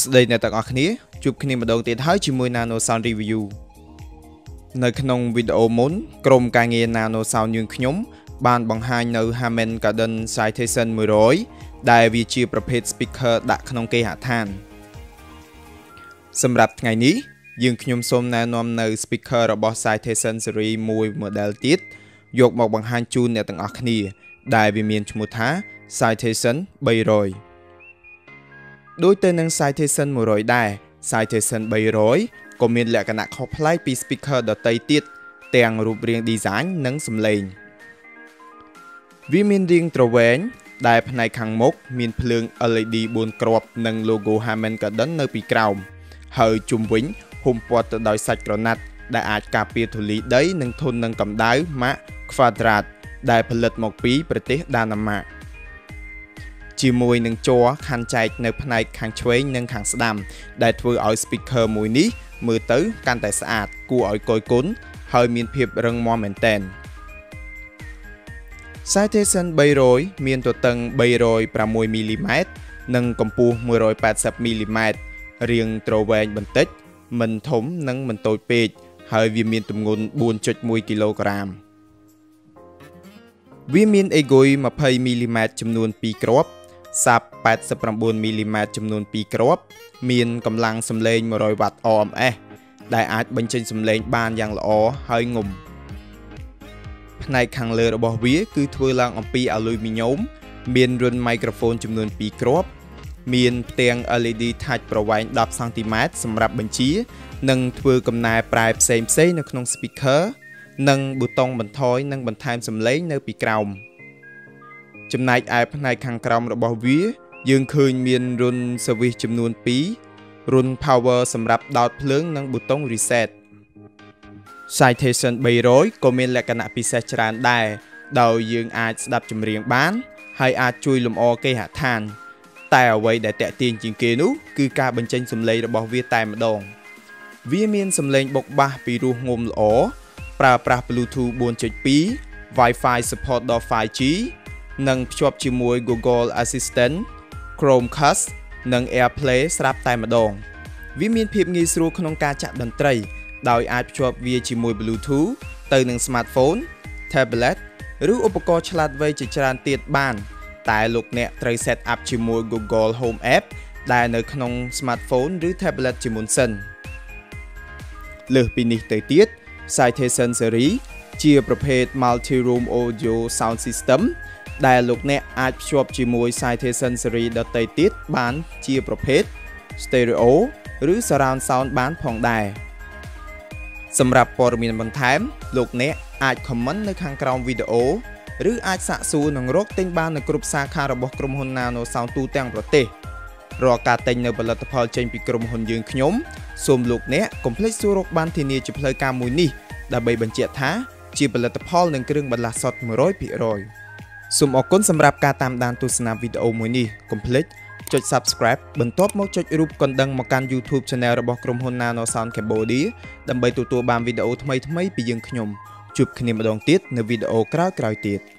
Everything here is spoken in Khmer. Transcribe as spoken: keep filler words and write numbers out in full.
ស្តីអ្នកទាំងអស់គ្នាជួបគ្នាម្ដងទៀតហើយជាមួយ Nano Sound Review នៅក្នុងវីដេអូមុនក្រុមការងារ Nano Sound យើងខ្ញុំបានបង្ហាញនៅ Harman Kardon Citation មួយរយដែលវាជាប្រភេទ speaker ដាក់ក្នុងគេហដ្ឋានសម្រាប់ថ្ងៃនេះយើងខ្ញុំសូមណែនាំនៅ speaker របស់ Citation Series មួយ model ទៀតយកមកបង្ហាញជូនអ្នកទាំងអស់គ្នាដែលវាមានឈ្មោះថា Citation 300ដូចទៅនឹង Citation មួយរយដែរ Citation 300ក៏មានលក្ខណៈខុសប្លែកពី speaker ដទៃទៀតទាំងរូបរាង design និងសំឡេងវាមានរាងទ្រវែងដែលផ្នែកខាងមុខមានភ្លើង L E D បួនគ្រាប់និង logo Harman Kardon នៅពីក្រោមហើយជុំវិញហ៊ុមព័ទ្ធទៅដោយសាច់ក្រណាត់ដែលអាចការពារធូលីដីនិងធន់នឹងកម្ដៅ Mark Quadrat ដែលផលិតមកពីប្រទេសដាណាម៉ាកជាមួយនឹងជ័រខណ្ឌចែកនៅផ្នែកខាងឆ្វេងនិងខាងស្ដាំដែលធ្វើឲ្យ speaker មួយនេះមើលទៅកាន់តែស្អាតគួរឲ្យគយគន់ហើយមានភាពរឹងមាំមែនទែន Citation 300មានទទឹងបីរយប្រាំមួយមីលីម៉ែត្រនិងកម្ពស់មួយរយប៉ែតសិបមីលីម៉ែត្ររាងទ្រវែងបន្តិចមិនធំនិងមិនតូចពេកហើយវាមានទម្ងន់ បួនចុចមួយគីឡូក្រាមវាមានអេហ្គុយยี่สิบមីលីម៉ែត្រចំនួនពីរគ្រាប់សាប់แปดสิบเก้าមីលីម៉ែត្រចំនួនពីរគ្រាប់មានកម្លាំងសំឡេងមួយរយវ៉ាត់ R M S ដែលអាចបញ្ចេញសំឡេងបានយ៉ាងល្អហើយងំផ្នែកខាងលើរបស់វាគឺធ្វើឡើងអំពីអាលុយមីញ៉ូមមានរុនមីក្រូហ្វូនចំនួនពីរគ្រាប់មានផ្ទាំង L E D touch ប្រវែងដប់សង់ទីម៉ែត្រសម្រាប់បញ្ជានិងធ្វើកំណែប្រែផ្សេងផ្សេងនៅក្នុង speaker និងប៊ូតុងបន្ថយនិងបន្ថែមសំឡេងនៅពីក្រោមចំណែកឯផ្នែកខាងក្រោមរបស់វាយើងឃើញមានរុន Service ចំនួនពីររុន Power សម្រាប់ដោតភ្លើងនិងប៊ូតុង Reset Citation 300ក៏មានលក្ខណៈពិសេសច្រើនដែរដោយយើងអាចស្ដាប់ចម្រៀងបានហើយអាចជួយលម្អគេហដ្ឋានតែអ្វីដែលតាក់ទាញជាងគេនោះគឺការបញ្ចេញសំឡេងរបស់វាតែម្ដងវាមានសំឡេងបុកបាសពីរោះងំល្អប្រើប្រាស់ Bluetooth បួនចុចពីរ Wi-Fi support ដល់ five G និងភ្ជាប់ជាមួយ Google Assistant Chromecast និង AirPlay ស្រាប់តែម្ដងវាមានភាពងាយស្រួលក្នុងការចាក់តន្ត្រីដោយអាចភ្ជាប់វាជាមួយ Bluetooth ទៅនឹង Smartphone, Tablet ឬឧបករណ៍ឆ្លាតវៃជាច្រើនទៀតបានតែលោកអ្នកត្រូវ set up ជាមួយ Google Home App ដែលនៅក្នុង Smartphone ឬ Tablet ជាមុនសិនលើសពីនេះទៅទៀត Citation Series ជាប្រភេទ Multi-Room Audio Sound System ដែលលោកអ្នកអាចភ្ជាប់ជាមួយ Citation Series ដទៃទៀតបានជាប្រភេទ Stereo ឬ Surround Sound បានផងដែរសម្រាប់ព័ត៌មានបន្ថែមលោកអ្នកអាច comment នៅខាងក្រោមវីដេអូឬអាចសាកសួរនឹងរកទិញបាននៅគ្រប់សាខារបស់ក្រុមហ៊ុន Nano Sound ទូទាំងប្រទេសរាល់ការទិញនៅផលិតផលចេញពីក្រុមហ៊ុនយើងខ្ញុំសូមលោកអ្នកកុំភ្លេចសួររកបានធានាជាផ្លូវការមួយនេះដើម្បីបញ្ជាក់ថាជាផលិតផលនិងគ្រឿងបន្លាស់សុទ្ធ មួយរយភាគរយ សូមអរគុណសម្រាប់ការតាមដានទស្សនាវីដេអូមួយនេះកុំភ្លេចចុច Subscribe បន្ទាប់មកចុចរូបកណ្ដឹងមកកាន់ YouTube Channel របស់ក្រុមហ៊ុន Nano Sound Cambodia ដើម្បីទទួលបានវីដេអូថ្មីៗពីយើងខ្ញុំជួបគ្នាម្ដងទៀតនៅវីដេអូក្រោយៗទៀត